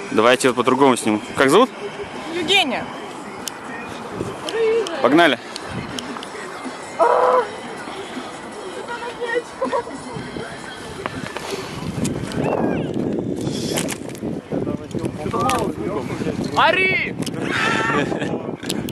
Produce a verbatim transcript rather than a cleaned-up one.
Давайте вот по-другому сниму. Как зовут? Евгения. Погнали. Ари!